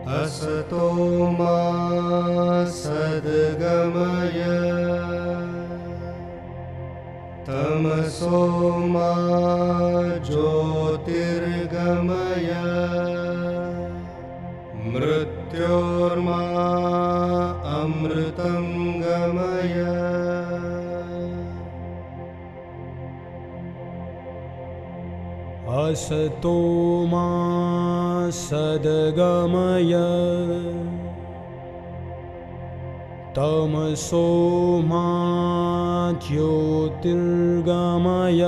असतो मा सद्गमय तमसो मा ज्योतिर्गमय मृत्योर्मा अमृतं गमय। असतो मा सद्गमय तमसो मा ज्योतिर्गमय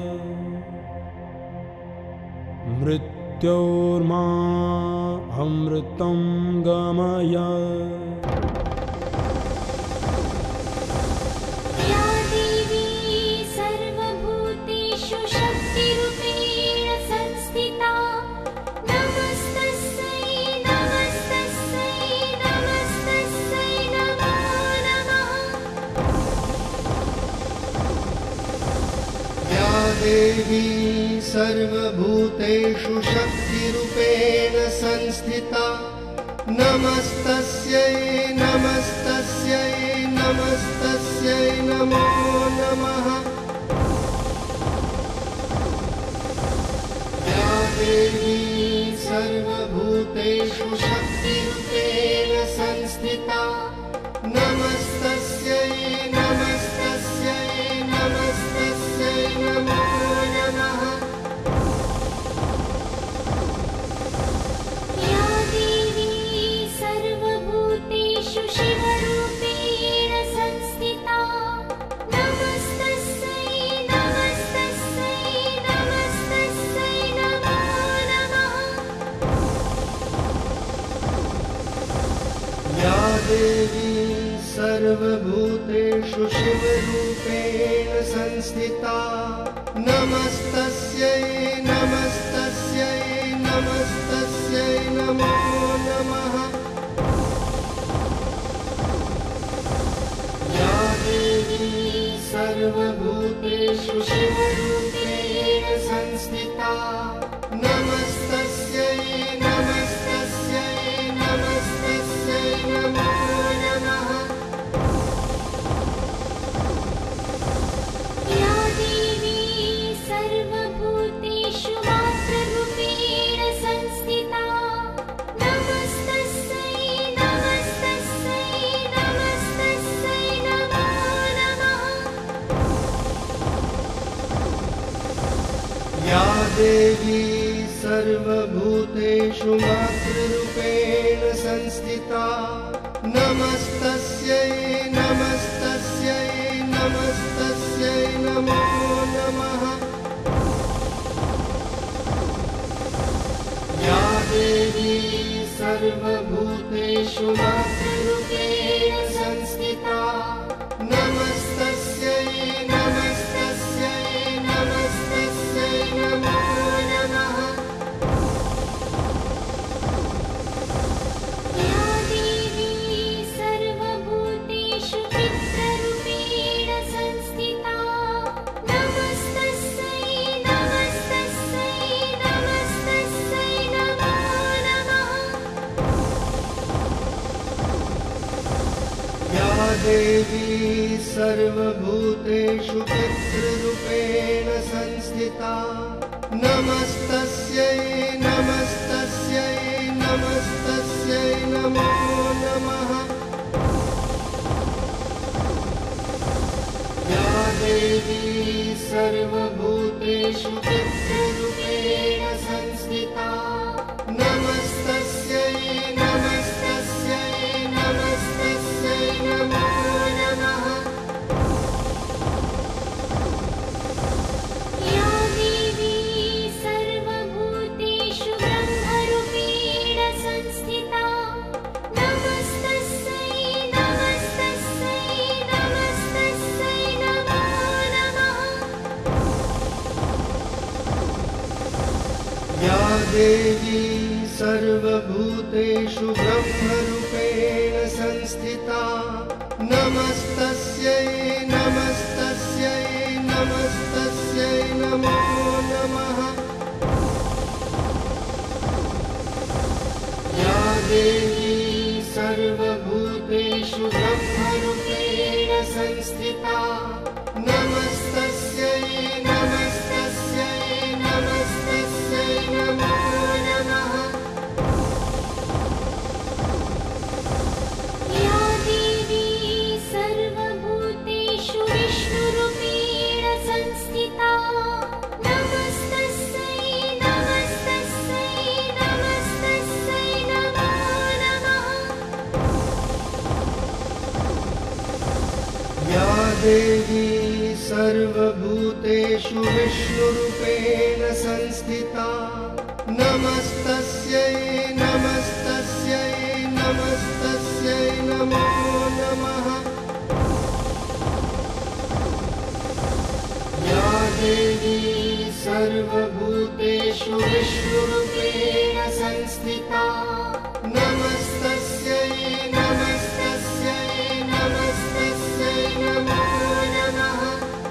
मृत्योर्मा अमृतं गमय। देवी सर्वभूतेषु शक्तिरूपेण संस्थिता नमस्तस्यै नमस्तस्यै नमस्तस्यै नमो नमः। या देवी सर्वभूतेषु शक्तिरूपेण संस्थिता नमस्तस्यै नमस्तस्यै नमस्तस्यै नमो नमः। या देवी सर्वभूतेषु शिवरूपेण संस्थिता नमस्तस्यै नमस्तस्यै नमस्तस्यै नमो नमः। या देवी सर्वभूतेषु शिवरूपेण संस्थिता नमस्तस्यै नमस्तस्यै नमस्तस्यै नमो नमः। या देवी सर्वभूतेषु शिवरूपेण संस्थिता नमस्तस्यै नमस्तस्यै नमस्तस्यै नमो नमः। या देवी सर्वभूतेषु मातृरूपेण संस्थिता नमस्तस्यै नमस्तस्यै नमस्तस्यै नमो नमः। या देवी सर्वभूतेषु मातृरूपेण संस्थिता नमस्तस्यै नमस्तस्यै नमस्तस्यै नमो नमः। या देवी सर्वभूतेषु मातृरूपेण संस्थिता नमस्तस्यै नमस्तस्यै नमस्तस्यै नमो नमः। या देवी सर्वभूतेषु पितृरूपेण संस्थिता नमस्तस्यै नमस्तस्यै नमस्तस्यै नमो नमः। या देवी सर्वभूतेषु पितृरूपेण संस्थिता नमस्तस्यै नमस्तस्यै नमस्तस्यै नमो नमः। या देवी सर्वभूतेषु पितृरूपेण संस्थिता नमस्तस्यै नमस्तस्यै नमस्तस्यै नमो नमः। या देवी सर्वभूतेषु ब्रह्मरूपेण संस्थिता नमस्तस्यै नमस्तस्यै नमस्तस्यै नमो नमः। या देवी सर्वभूतेषु ब्रह्मरूपेण संस्थिता नमस्तस्यै नमस्तस्यै नमस्तस्यै नमो नमः। या देवी सर्वभूतेषु विष्णुरूपेण संस्थिता नमस्तस्यै नमस्तस्यै नमस्तस्यै नमो नमः। या देवी सर्वभूतेषु विष्णुरूपेण संस्थिता नमस्तस्यै नमस्तस्यै नमस्तस्यै नमो नमः।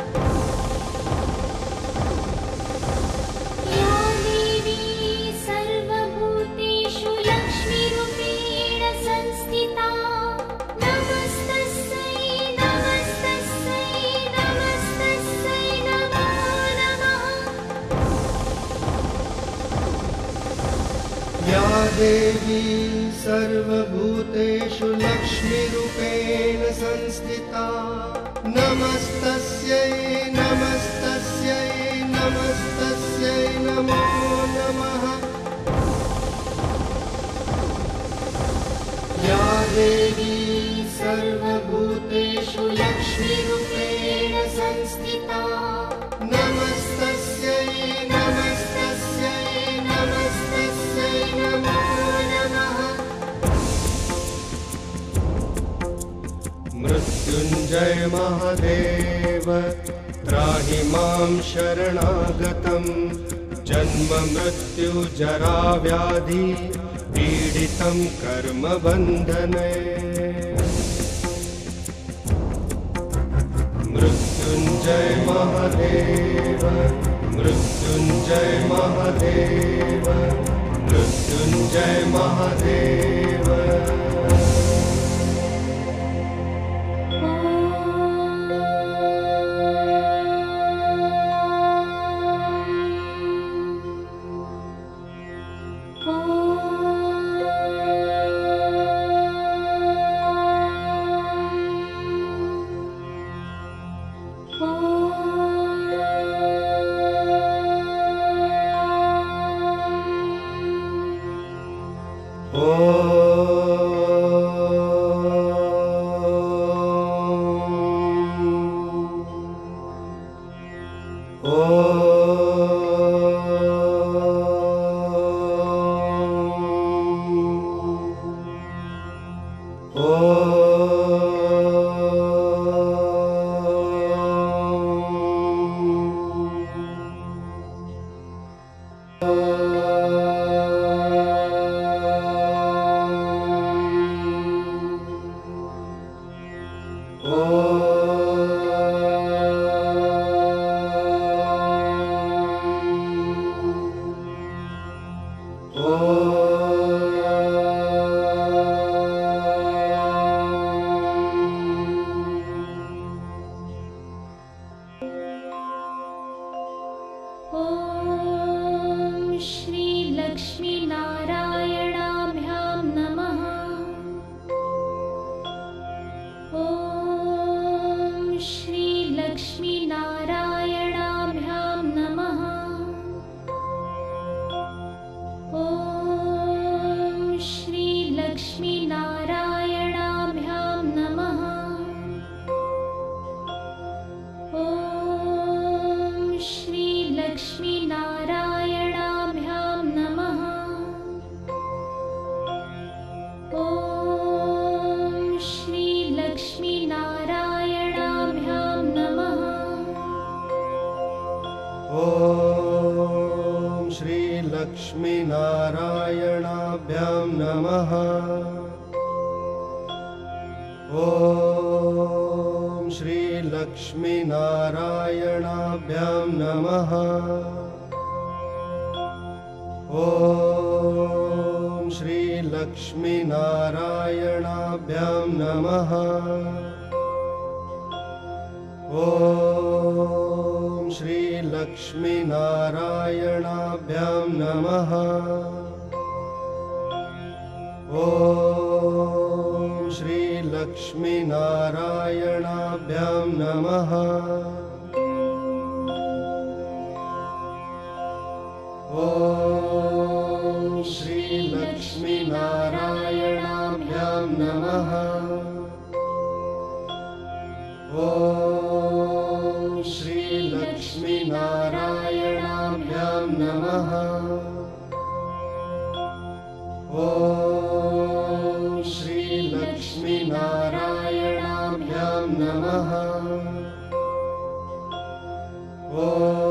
या देवी सर्वभूतेषु लक्ष्मीरूपेण संस्थिता नमस्तस्यै नमस्तस्यै नमस्तस्यै नमो नमः। या देवी सर्वभूतेषु लक्ष्मीरूपेण संस्थिता नमस्तस्यै नमस्तस्यै नमस्तस्यै नमो नमः। या देवी सर्वभूतेषु लक्ष्मीरूपेण संस्थिता नमस्तस्यै नमस्तस्यै नमस्तस्यै नमो नमः। मृत्युञ्जय महादेव त्राहि मां शरणागतं जन्म मृत्यु जरा व्याधि पीडितं कर्मबन्धने। मृत्युञ्जय महादेव मृत्युञ्जय महादेव मृत्युञ्जय महादेव। लक्ष्मीनारायणाभ्यां नमः। ॐ श्री लक्ष्मीनारायणाभ्यां नमः। ॐ श्री लक्ष्मीनारायणाभ्यां नमः। ॐ श्री लक्ष्मीनारायणाभ्यां नमः। ॐ श्री लक्ष्मीनारायणाभ्यां नमः। ॐ श्री लक्ष्मीनारायणाभ्यां नमः। ॐ श्री लक्ष्मी श्रीलक्ष्मीनारायणाभ्यां नमः। ॐ श्रीलक्ष्मीनारायणाभ्यां नमः। ॐ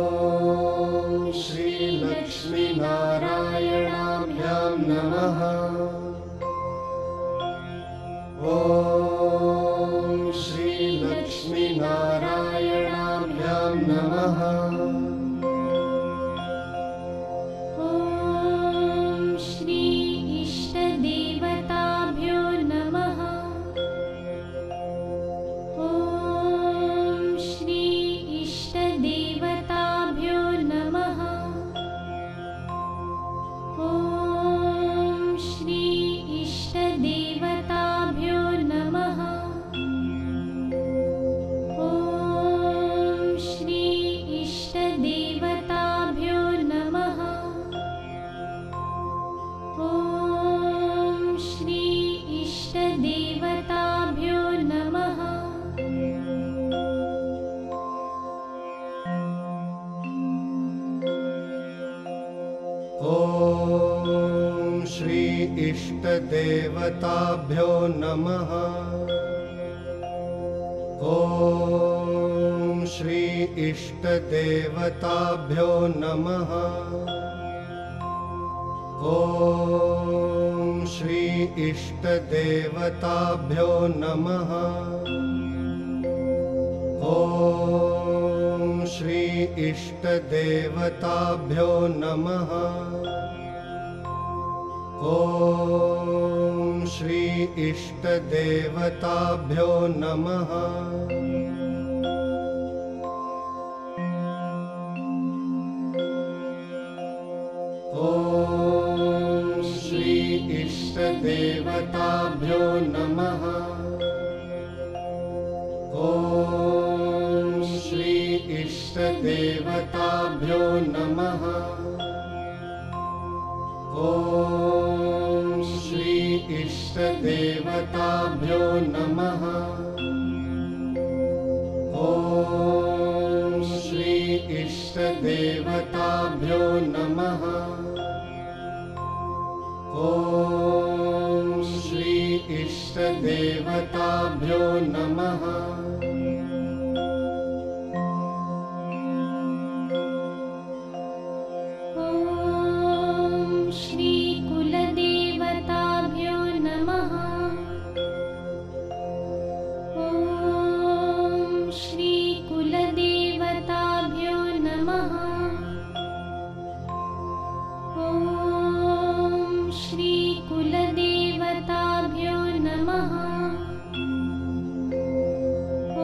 श्रीलक्ष्मीनारायणाभ्यां नमः। ॐ श्रीलक्ष्मीनारायणाभ्यां नमः। ॐ श्री इष्टदेवताभ्यो नमः। ॐ श्री इष्टदेवताभ्यो नमः। ॐ श्री इष्टदेवताभ्यो नमः। ॐ श्री इष्टदेवताभ्यो नमः। ॐ श्री इष्टदेवताभ्यो नमः। ॐ श्री इष्टदेवताभ्यो नमः। ॐ श्री इष्टदेवताभ्यो नमः। ॐ श्री इष्टदेवताभ्यो नमः। ॐ श्री इष्टदेवताभ्यो नमः। ॐ श्री इष्टदेवताभ्यो नमः। ॐ श्री इष्टदेवताभ्यो नमः। ॐ श्री इष्टदेवताभ्यो नमः। ॐ श्री इष्टदेवताभ्यो नमः। ॐ श्री इष्टदेवताभ्यो नमः। ॐ श्री इष्टदेवताभ्यो नमः। ॐ श्री कुलदेवताभ्यो नमः। ॐ श्री कुलदेवताभ्यो नमः। ॐ श्री कुलदेवताभ्यो नमः। ॐ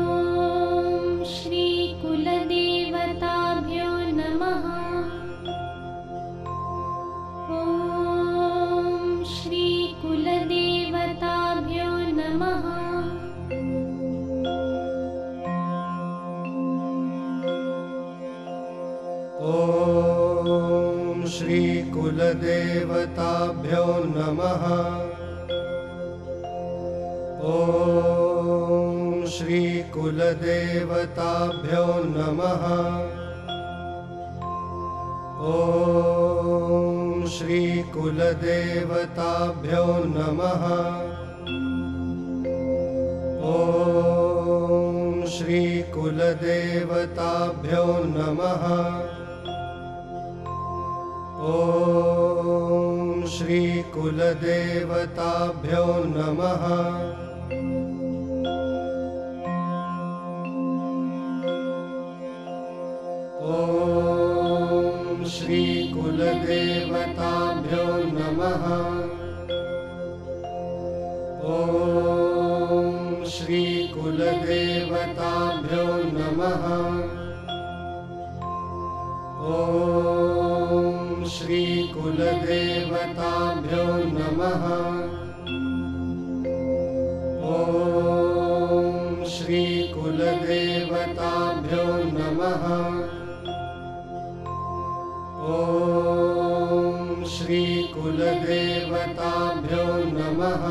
श्री कुलदेवताभ्यो नमः। ॐ श्री कुलदेवताभ्यो नमः। ॐ श्री कुलदेवताभ्यो नमः। ॐ श्री कुलदेवताभ्यो नमः। ॐ श्री कुलदेवताभ्यो नमः। ॐ श्री कुलदेवताभ्यो नमः। ॐ श्री कुलदेवताभ्यो नमः। ॐ श्री कुलदेवताभ्यो नमः। ॐ श्री कुलदेवताभ्यो नमः। ॐ श्री कुलदेवताभ्यो नमः। ॐ श्री कुलदेवताभ्यो नमः। ॐ श्री कुलदेवताभ्यो नमः।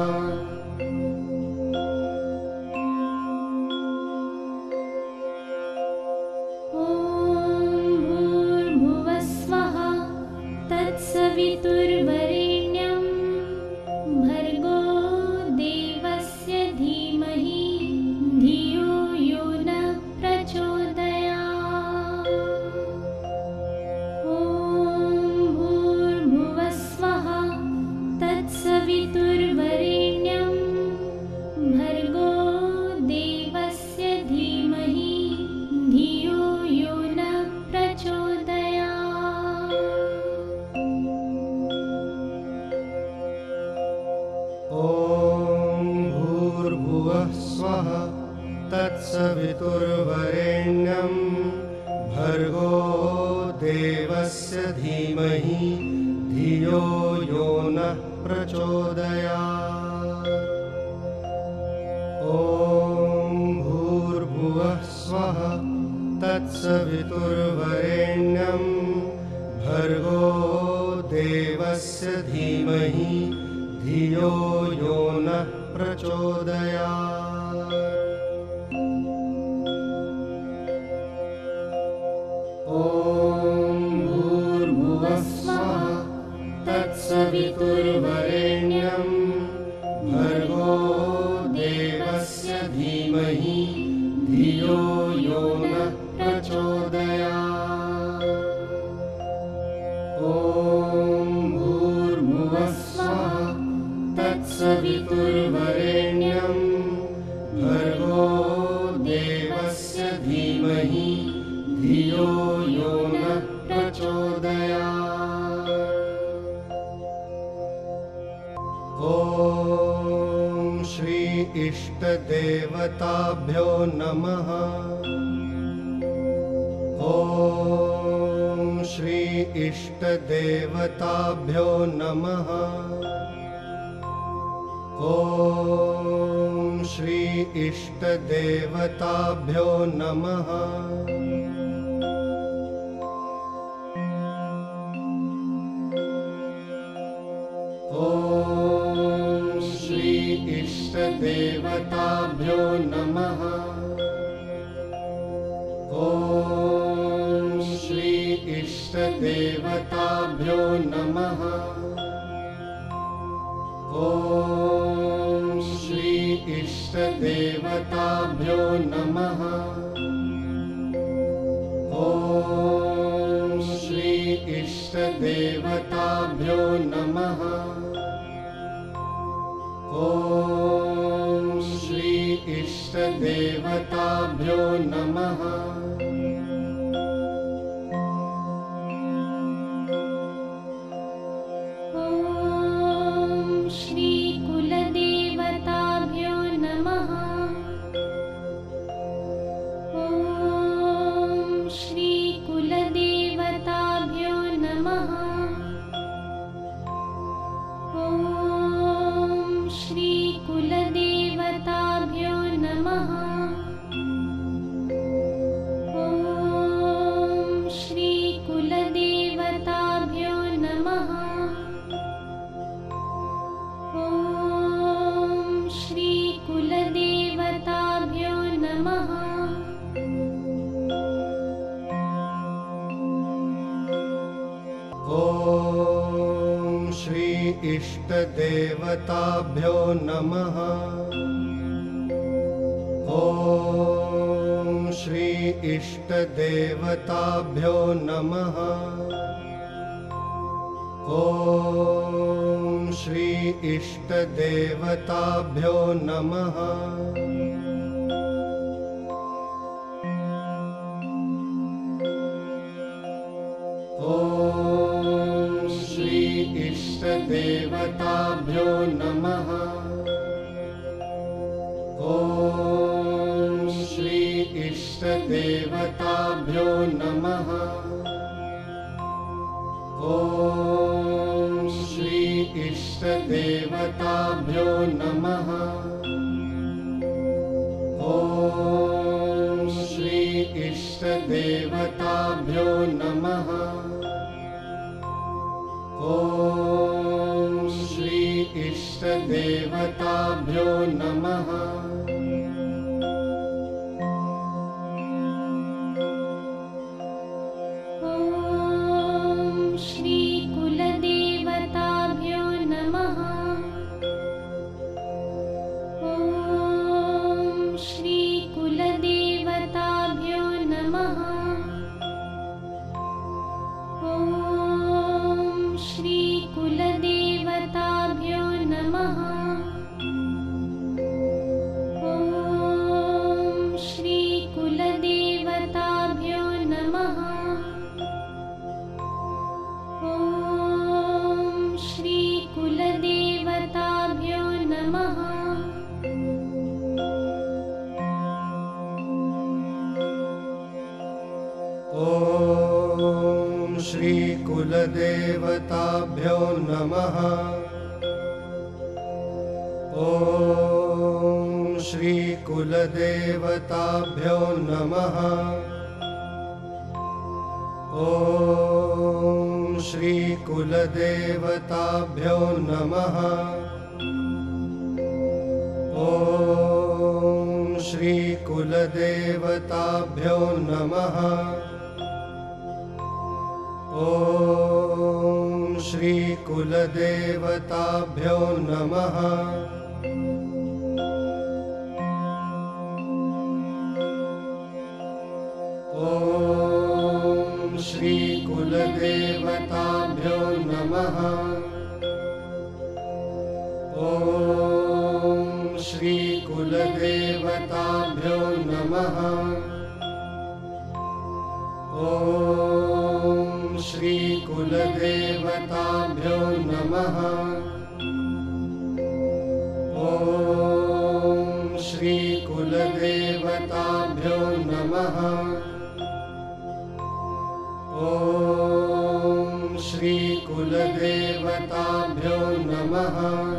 ॐ तत्सवितुर्वरेण्यं भर्गो देवस्य धीमहि धियो यो नः प्रचोदयात्। ॐ भूर्भुवः स्वः तत्सवितुर्वरेण्यं भर्गो देवस्य धीमहि धियो यो नः प्रचोदयात्। ॐ भूर्भुवः स्वः तत्सवितुर्वरेण्यं भर्गो देवस्य धीमहि धियो यो नः प्रचोदयात्। ॐ भूर्भुवः स्वः तत्सवितुर्वरेण्यं भर्गो देवस्य धीमहि धियो यो नः प्रचोदयात्। ॐ भूर्भुवः स्वः तत्सवितुर्वरेण्यं भर्गो देवस्य धीमहि धियो यो नः प्रचोदयात्। ॐ भूर्भुवः स्वः तत्सवितुर्वरेण्यं भर्गो देवस्य धीमहि धियो यो नः प्रचोदयात्। ॐ श्री इष्टदेवताभ्यो नमः। ॐ श्री इष्टदेवताभ्यो नमः। ॐ श्री इष्टदेवताभ्यो नमः। ॐ श्री इष्टदेवताभ्यो नमः। ॐ श्री इष्टदेवताभ्यो नमः। ॐ श्री इष्टदेवताभ्यो नमः। ॐ श्री इष्टदेवताभ्यो नमः। ॐ श्री इष्टदेवताभ्यो नमः। ॐ श्रीकुलदेवताभ्यो नमः। ॐ श्रीकुलदेवताभ्यो नमः। ॐ श्रीकुलदेवताभ्यो नमः। ॐ श्रीकुलदेवताभ्यो नमः। ॐ श्रीकुलदेवताभ्यो नमः। ॐ श्री इष्टदेवताभ्यो नमः। ॐ श्री इष्टदेवताभ्यो नमः। ॐ श्री इष्टदेवताभ्यो नमः। ॐ श्री इष्टदेवताभ्यो नमः। ॐ श्री इष्टदेवताभ्यो नमः। ॐ श्री इष्टदेवताभ्यो नमः। ॐ श्री इष्टदेवताभ्यो नमः। ॐ श्री इष्टदेवताभ्यो नमः। ॐ श्रीकुलदेव ॐ श्री कुलदेवताभ्यो नमः। ॐ श्री कुलदेवताभ्यो नमः। ॐ श्री कुलदेवताभ्यो नमः। ॐ श्री कुलदेवताभ्यो नमः। ॐ श्री कुलदेवताभ्यो नमः। ॐ श्री कुलदेवताभ्यो नमः। ॐ श्री कुलदेवताभ्यो नमः। ॐ श्री कुलदेवताभ्यो नमः। ॐ श्री कुलदेवताभ्यो नमः। ॐ श्री कुलदेवताभ्यो नमः।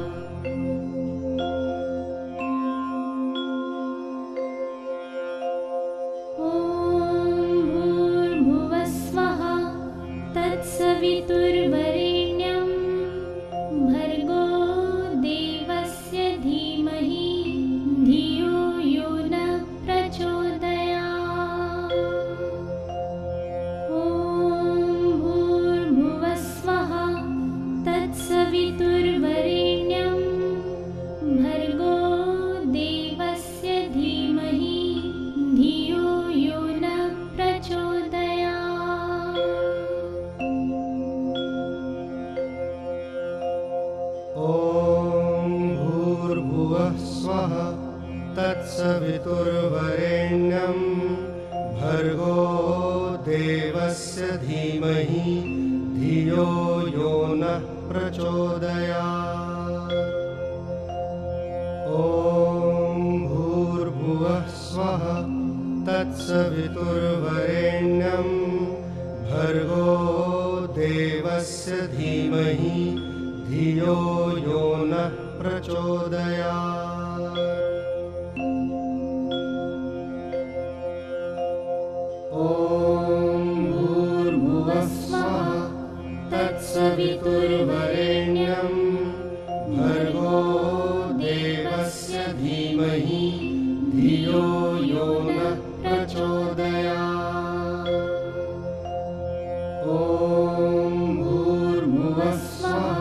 तत्सवितुर्वरेण्यं भर्गो देवस्य धीमहि धियो यो नः प्रचोदयात्। ॐ भूर्भुवस्वः तत्सवितुर्वरेण्यं भर्गो देवस्य धीमहि धियो यो नः प्रचोदयात्। ॐ भूर्भुवः स्वः तत्सवितुर्वरेण्यं भर्गो देवस्य धीमहि धियो यो नः प्रचोदयात्। ॐ भूर्भुवः स्वः तत्सवितुर्वरेण्यं भर्गो देवस्य धीमहि धियो यो नः प्रचोदयात्। ॐ भूर्भुवः स्वः तत्सवितुर्वरेण्यं भर्गो देवस्य धीमहि धियो यो नः प्रचोदयात्। ॐ भूर्भुवः स्वः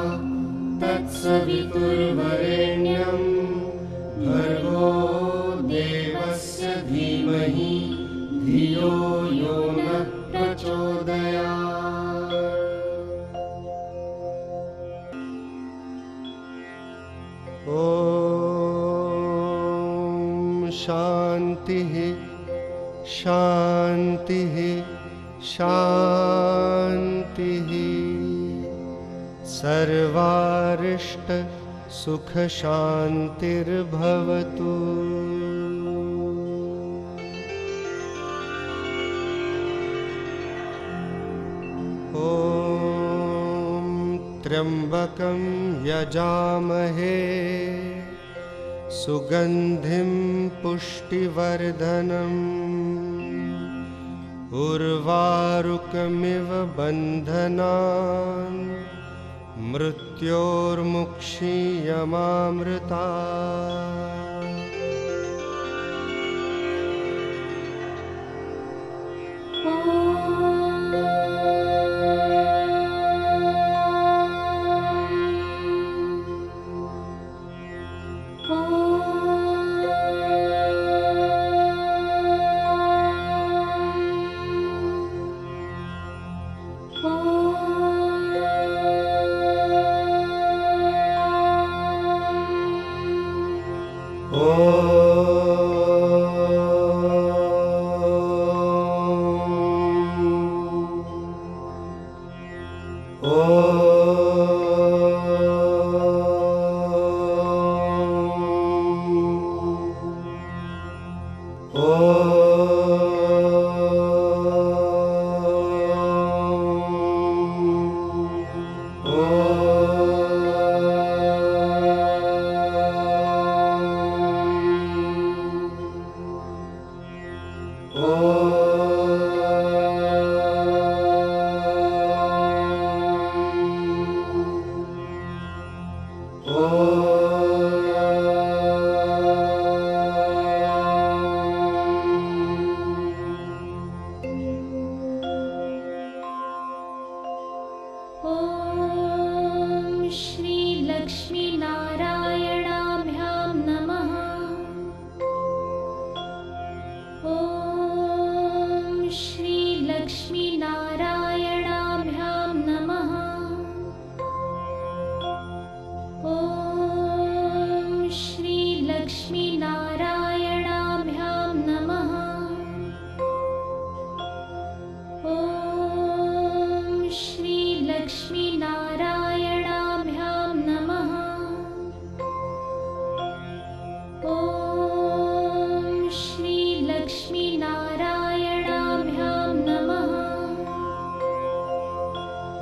तत्सवितुर्वरेण्यं भर्गो देवस्य धीमहि धियो यो नः प्रचोदयात्। ॐ शान्तिः शान्तिः शान्तिः। सर्वारिष्ट सुख शान्तिर्भवतु। ॐ त्र्यम्बकं यजामहे सुगन्धिं पुष्टिवर्धनम् उर्वारुकमिव बन्धनान् मृत्योर्मुक्षीयमामृतात्। ॐ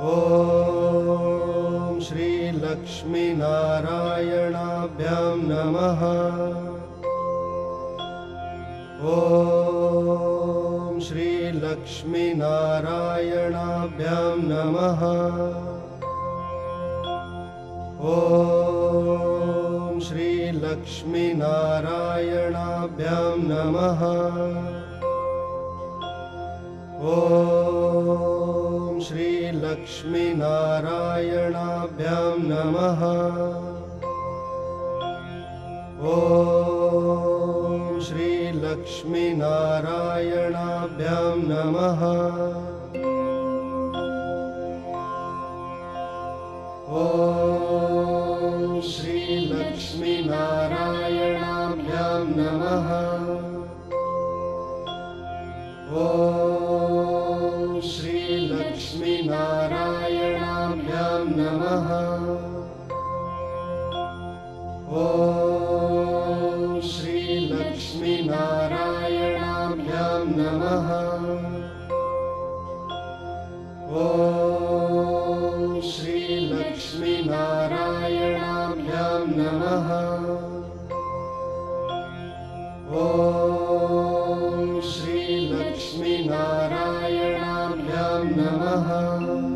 ॐ श्री लक्ष्मीनारायणाभ्यां नमः। ॐ श्री लक्ष्मीनारायणाभ्यां नमः। ॐ श्री लक्ष्मीनारायणाभ्यां नमः। ॐ श्री लक्ष्मीनारायणाभ्यां नमः। ॐ श्री लक्ष्मीनारायणाभ्यां नमः। ॐ श्री लक्ष्मीनारायणाभ्यां नमः। ॐ श्री लक्ष्मीनारायणाभ्यां नमः। ॐ श्री लक्ष्मीनारायणाभ्यां नमः। ॐ श्री लक्ष्मीनारायणाभ्यां नमः। ॐ श्री लक्ष्मीनारायणाभ्यां नमः।